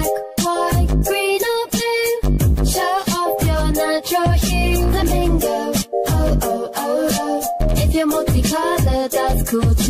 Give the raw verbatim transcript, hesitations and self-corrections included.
black, white, green or blue. Show off your natural hue. Flamingo, oh, oh, oh, oh. If you're multicolored, that's cool